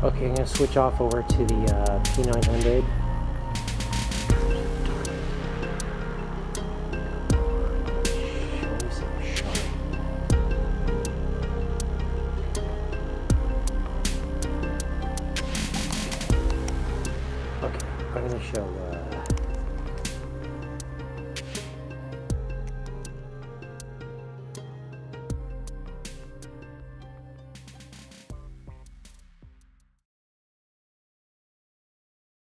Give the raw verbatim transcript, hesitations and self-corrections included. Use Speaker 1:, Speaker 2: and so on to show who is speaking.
Speaker 1: Okay, I'm going to switch off over to the uh, P nine hundred. Okay, I'm going to show... Uh,